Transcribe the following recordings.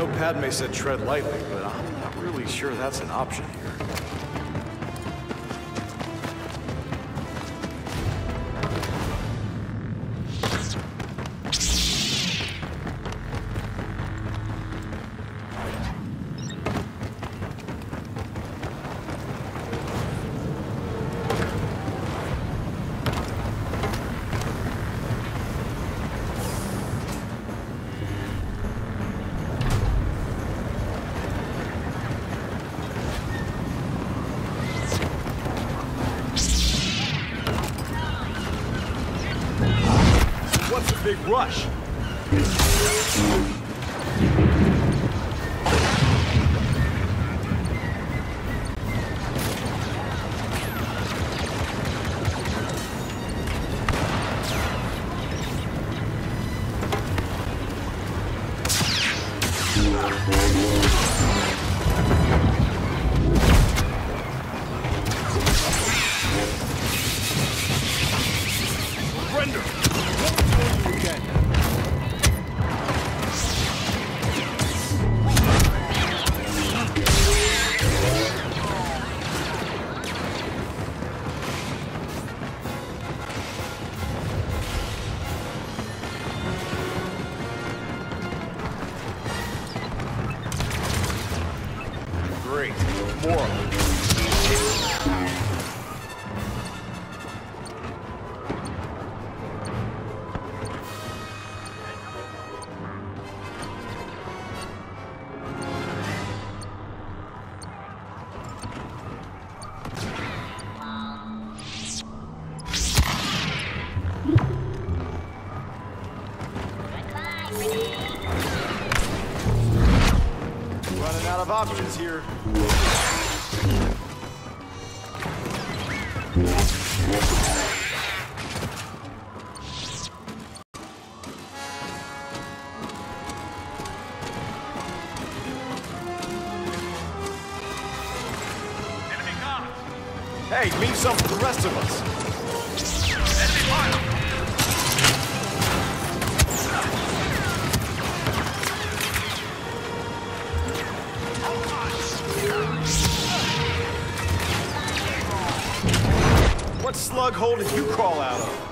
know Padme said tread lightly, but I'm not really sure that's an option here. What's the big rush? Great. More of them. Running out of options here. Enemy guard! Hey, mean something to the rest of us. Enemy fire! What slug hole did you crawl out of?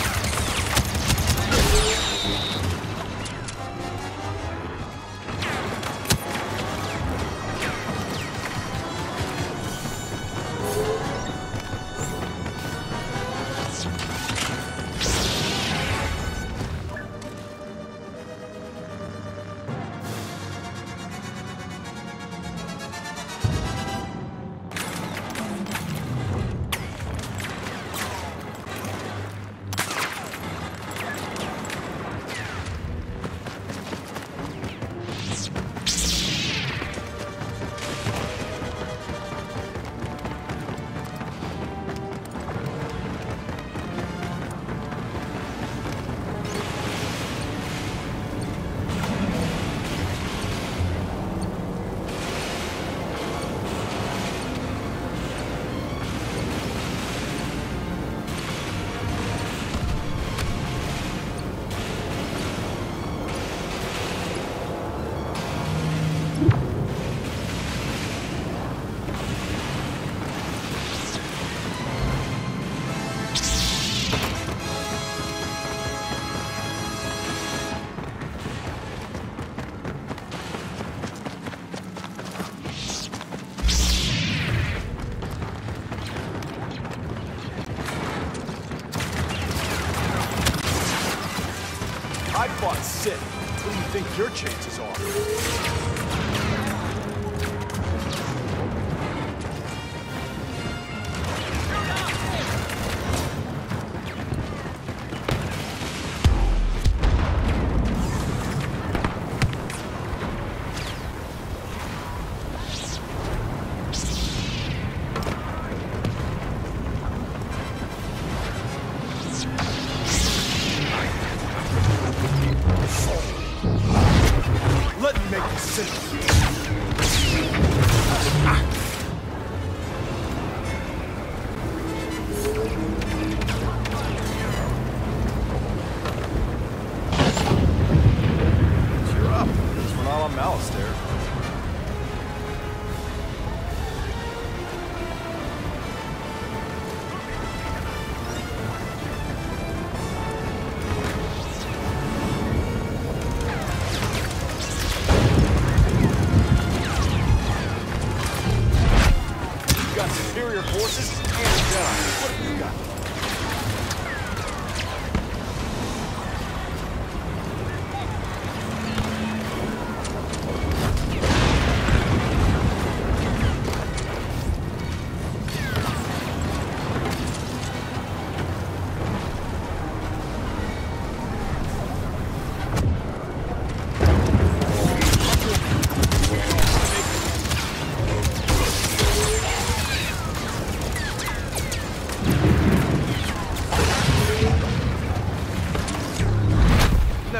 I fought Sith. What do you think your chances are? Let me make this simple.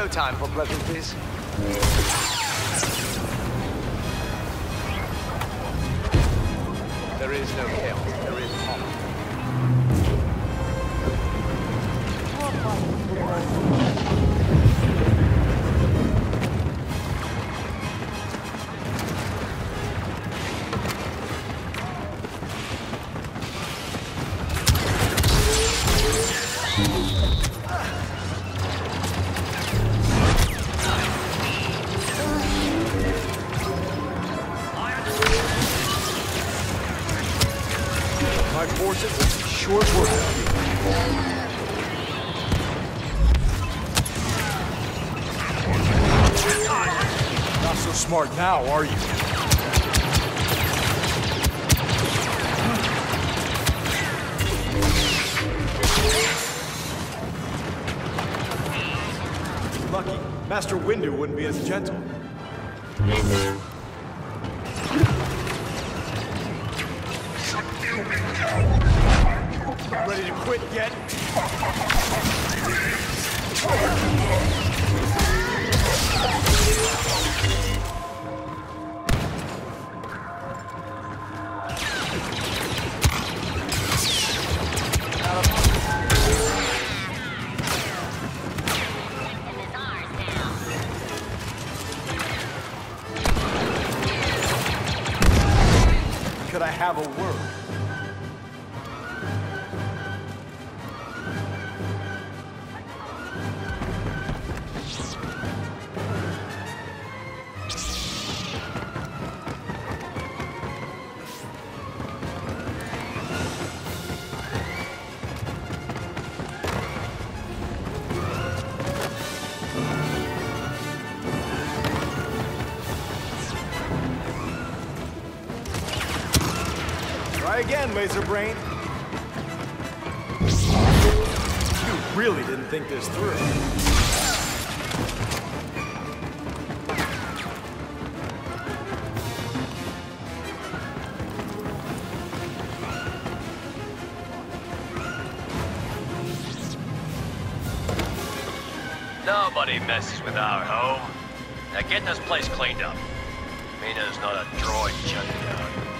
No time for pleasantries. There is no chaos. There is harmony. My forces will be short work of you. Not so smart now, are you? Lucky, Master Windu wouldn't be as gentle. Ready to quit yet? Could I have a word? Try again, Laser Brain. You really didn't think this through. Nobody messes with our home. Now get this place cleaned up. Mina's not a droid junkyard.